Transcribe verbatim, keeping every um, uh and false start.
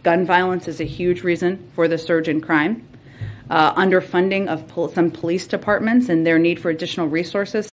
gun violence is a huge reason for the surge in crime. Uh, underfunding of pol- some police departments and their need for additional resources.